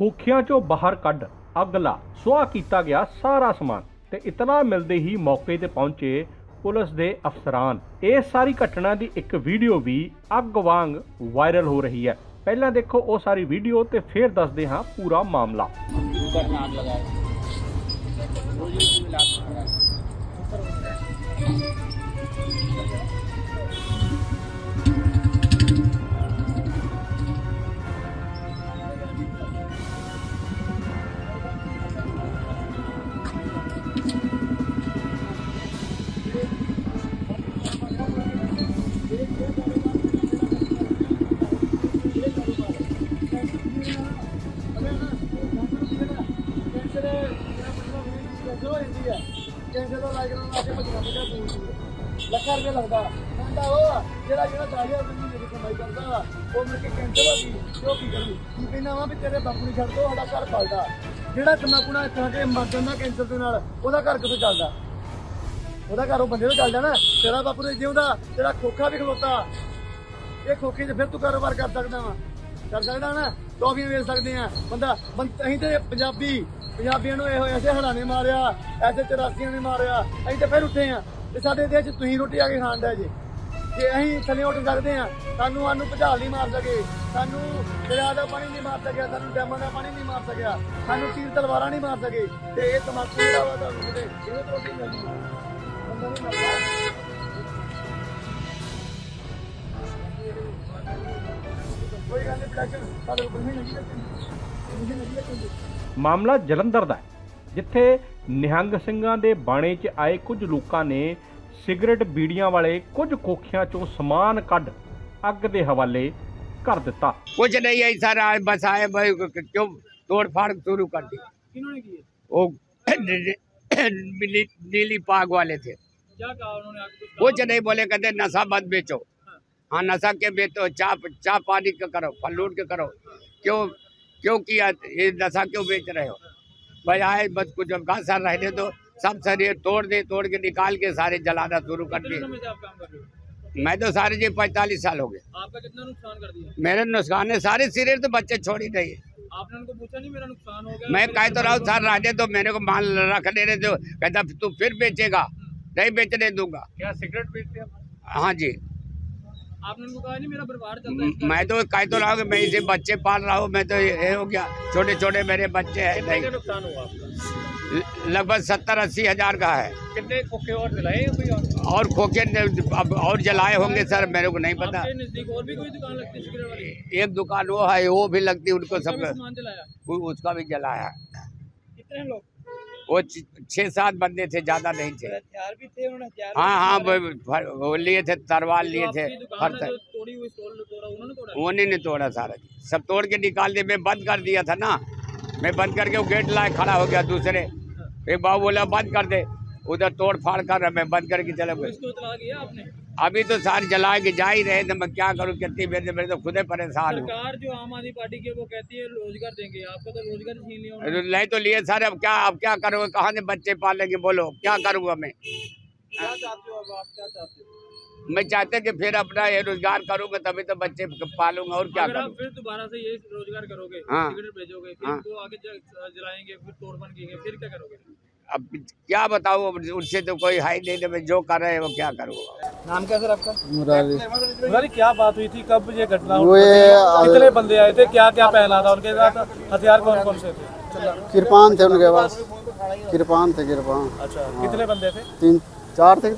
खोखियां चों बाहर कढ़ अग ला सुआह कीता गया सारा समान ते इतला मिलते ही मौके ते पहुंचे पुलिस दे अफसरान। इस सारी घटना की एक वीडियो भी अग वांग वायरल हो रही है। पहला देखो वो सारी वीडियो ते फिर दसदे हाँ पूरा मामला। ਲੱਖਾਂ ਰੁਪਏ ਲੱਗਦਾ ਕਹਿੰਦਾ ਉਹ ਜਿਹੜਾ 10,000 ਰੁਪਏ ਦੀ ਕਮਾਈ ਕਰਦਾ ਵਾ ਉਹ ਮੇਰੇ ਕੇ ਕੈਂਸਲ ਹੋ ਗਈ ਕਿਉਂ ਕੀ ਕਰੂ ਕੀ ਕਹਿੰਦਾ ਵਾ ਵੀ ਤੇਰੇ ਬਾਪੂ ਨੂੰ ਛੱਡ ਦੋ ਸਾਡਾ ਘਰ ਪਲਦਾ ਜਿਹੜਾ ਤਮਾਕੂਣਾ ਇੱਥਾਂ ਕੇ ਮਰ ਜਾਂਦਾ ਕੈਂਸਰ ਦੇ ਨਾਲ ਉਹਦਾ ਘਰ ਕਿੱਥੋਂ ਚੱਲਦਾ ਉਹਦਾ ਘਰ ਉਹ ਬੰਦੇ ਨੂੰ ਚੱਲਦਾ ਨਾ ਤੇਰਾ ਬਾਪੂ ਨੇ ਜਿਉਂਦਾ ਤੇਰਾ ਖੋਖਾ ਵੀ ਖਲੋਤਾ ਇਹ ਖੋਖੇ 'ਚ ਫਿਰ ਤੂੰ ਕਾਰੋਬਾਰ ਕਰ ਸਕਦਾ ਨਾ ਟੌਫੀਆਂ ਵੇਚ ਸਕਦੇ ਆ ਬੰਦਾ ਅਸੀਂ ਤੇ ਪੰਜਾਬੀਆਂ ਨੂੰ ਇਹੋ ਐਸੇ ਹੜਾਣੇ ਮਾਰਿਆ ਐਸੇ 84 ਨੇ ਮਾਰਿਆ ਅਸੀਂ ਤੇ ਫਿਰ ਉੱਠੇ ਆ ਤੇ ਸਾਡੇ ਦੇਸ਼ 'ਚ ਤੁਸੀਂ ਰੋਟੀ ਆ ਕੇ ਖਾਣ ਦਾ ਜੇ ਅਸੀਂ ਥੱਲੇ ਉੱਠ ਸਕਦੇ ਆ ਸਾਨੂੰ ਭੁਚਾਲ ਨਹੀਂ ਮਾਰ ਸਕੇ ਸਾਨੂੰ ਦਰਿਆ ਦਾ ਪਾਣੀ ਨਹੀਂ ਮਾਰ ਸਕਿਆ ਸਾਨੂੰ ਡੈਮਾਂ ਦਾ ਪਾਣੀ ਨਹੀਂ ਮਾਰ ਸਕਿਆ ਸਾਨੂੰ ਤੀਰ ਤਲਵਾਰਾਂ ਨਹੀਂ ਮਾਰ ਸਕੇ ਤੇ ਇਹ ਤਮਾਕੂ ਜਿਹੜਾ ਵਾ ਤੁਹਾਨੂੰ ਕਿਤੇ ਇਹਦੇ ਤੋਂ ਰੋਟੀ ਮਿਲਦੀ ਬੰਦਾ ਨਹੀਂ ਮਰਦਾ। ਕੋਈ ਗੱਲ ਨਹੀਂ ਪ੍ਰੋਡਕਸ਼ਨ ਸਾਡੇ ਉੱਪਰ ਨਹੀਂ ਲੱਗੀ मामला जलंधर दा है जिथे निहंग ਸਿੰਘਾਂ ਦੇ ਬਾਣੇ 'ਚ आए कुछ लोगों ने सिगरेट बीड़ियां वाले कुछ खोखियां चों समान कढ़ अग दे हवाले कर दिता। कुछ नहीं है सर, बस आए भाई क्यों तोड़ फाड़ शुरू कर दी। किन्होंने की? वो नीली पाग वाले थे। क्या कहा उन्होंने? कुछ नहीं बोले, कहते नशा मत बेचो। हाँ नशा के बेचो, चाह पानी के करो, फलूट के करो। क्यों किया ये नशा क्यों बेच रहे हो? भाई आए बस कुछ कहा सर रहने दो, सब सर ये तोड़ के निकाल के सारे जलाना शुरू कर दिए। मैं तो सारे जी 45 साल हो गए। आपका कितना नुकसान कर दिया? मेरे नुकसान है सारे सिरे तो बच्चे छोड़ ही नहीं। आपने उनको पूछा नहीं मेरा नुकसान हो गया? मैं कह तो रहा हूँ सर रहने दो, मेरे को माल रख देने दो। कहता तू फिर बेचेगा, नहीं बेचने दूंगा। क्या सिगरेट बेचते हैं? हाँ जी। आपने उनको कहा नहीं मेरा परिवार चलता है? मैं तो कह तो रहा हूँ कि मैं इसे बच्चे पाल रहा हूँ, मैं तो ये हो गया, छोटे छोटे मेरे बच्चे हैं। नहीं नुकसान हुआ आपका? लगभग 70-80 हज़ार का है। कितने खोखे और जलाए कोई और खोखे अब और जलाए होंगे सर, मेरे को नहीं पता। नजदीक और भी कोई दुकान लगती है सिगरेट वाली? एक दुकान वो है, वो भी लगती है उनको सब, सामान जलाया? उसका भी जलाया। कितने लोग? वो 6-7 बंदे थे, ज्यादा नहीं थे। हथियार भी थे उन्होंने? हथियार हाँ वो लिए थे, तलवार लिए थे। तोड़ी हुई स्टॉल तोड़ा उन्होंने तोड़ा? उन्हीं ने तोड़ा सारा, सब तोड़ के निकाल दिया। मैं बंद कर दिया था ना, मैं बंद करके वो गेट लाए खड़ा हो गया दूसरे। एक बाबू बोला बंद कर दे, उधर तोड़ फाड़ कर मैं बंद करके चले गए। आपने अभी तो सारे जला के जा ही रहे थे, मैं क्या करूँ, कितनी मेरे तो खुदे परेशान हूँ। सरकार जो आम आदमी पार्टी की वो कहती है रोजगार देंगे, आपको तो रोजगार छीन लिया। नहीं तो लिए सर, अब क्या करूँगा, कहाँ से बच्चे पालेंगे, बोलो क्या करूँगा मैं? क्या चाहते हो अब आप, क्या चाहते हो? मैं चाहते कि फिर अपना ये रोजगार करूँगा तभी तो बच्चे पालूंगा, और क्या करूँ। फिर दोबारा से ये रोजगार करोगे, हाँ। सिगरेट बेचोगे, फिर उनको आगे जलाएंगे, फिर तोड़फोड़ करेंगे, फिर क्या करोगे? अब क्या बताऊँ, उनसे तो कोई है ही नहीं, मैं जो कर रहे हैं वो क्या करूँगा। नाम क्या सर आपका? मुरारी। क्या बात हुई थी, कब ये घटना हुई? कितने बंदे आए थे, क्या क्या पहना था उनके साथ, हथियार कौन कौन से थे? किरपान थे उनके पास, किरपान। अच्छा, कितने बंदे थे? 3-4 थे,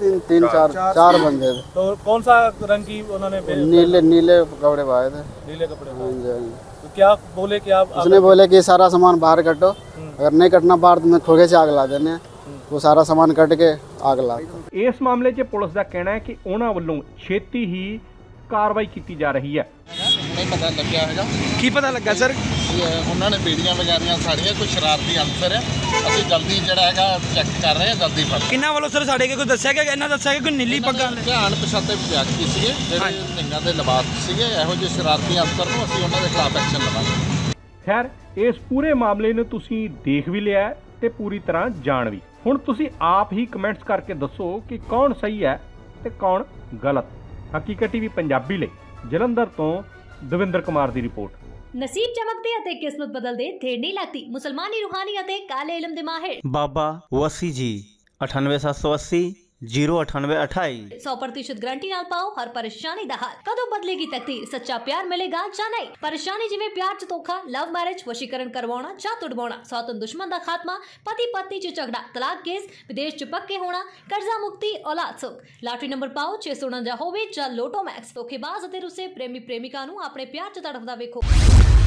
3-4 बंदे थे। तो कौन सा रंग की उन्होंने? नीले कपड़े पाए थे। नीले कपड़े? हाँ जी। तो क्या बोले कि आप? उसने बोले कि सारा सामान बाहर कटो, अगर नहीं कटना बाहर तो मैं खोखे से आग ला देने। वो सारा सामान कट के आग ला। इस मामले 'ਚ पुलिस का कहना है कि उन्होंने वालों छेती ही कार्रवाई की जा रही है। नहीं पता लग्या हैगा। की पता लगा सर? उन्होंने बीड़ियां वगैरह साड़ियां कोई शरारती अंसर है, ਅਸੀਂ जल्दी ਜਿਹੜਾ ਹੈਗਾ ਚੈੱਕ ਕਰ ਰਹੇ ਹਾਂ, ਜਲਦੀ ਫੜ। ਕਿੰਨਾ ਵੱਲੋਂ ਸਰ ਸਾਡੇ ਕੇ ਕੋਈ ਦੱਸਿਆ ਕਿ ਇਹਨਾਂ ਦੱਸਿਆ ਕਿ ਕੋਈ ਨੀਲੀ ਪੱਗਾਂ ਵਾਲੇ ਧਿਆਨ ਪਛਾਤੇ ਵਿਅਕਤੀ ਸੀਗੇ ਜਿਹੜੇ ਨਿਹੰਗਾਂ ਦੇ ਲਿਬਾਸ ਸੀਗੇ, ਇਹੋ ਜਿਹੇ ਸ਼ਰਾਰਤੀ ਅੰਸਰ ਨੂੰ ਅਸੀਂ ਉਹਨਾਂ ਦੇ ਖਿਲਾਫ ਐਕਸ਼ਨ ਲਵਾਂਗੇ। खैर इस पूरे मामले ਨੂੰ ਤੁਸੀਂ देख भी लिया ਤੇ पूरी तरह जान भी। ਹੁਣ ਤੁਸੀਂ आप ही कमेंट्स करके दसो कि कौन सही है ਤੇ कौन गलत। हकीकत टीवी पंजाबी ਲਈ ਜਲੰਧਰ ਤੋਂ ਦਵਿੰਦਰ ਕੁਮਾਰ ਦੀ ਰਿਪੋर्ट। ਨਸੀਬ ਚਮਕਦੇ ਅਤੇ ਕਿਸਮਤ ਬਦਲਦੇ ਦੇਰ ਨਹੀਂ ਲੱਗਦੀ। ਮੁਸਲਮਾਨੀ ਰੂਹਾਨੀ ਅਤੇ ਕਾਲੇ ਇਲਮ ਦੇ ਮਾਹਿਰ बाबा वसी जी 98780 09828 100% गारंटी नाल पाओ हर परेशानी दा हल। कदों बदलेगी तकदीर, सच्चा प्यार मिलेगा या नहीं? परेशानी जिवें प्यार च धोखा, लव मैरिज, वशीकरण करवाना या तुड़वाना, सौतन दुश्मन दा खात्मा, पति पत्नी च झगड़ा, तलाक केस, विदेश च पक्के होना, कर्जा मुक्ति, औलाद सुख। लॉटरी नंबर पाओ 649 होवे या लोटो मैक्स। धोखेबाज अते रुसे प्रेमी प्रेमिका नूं अपने प्यार च तड़फदा वेखो।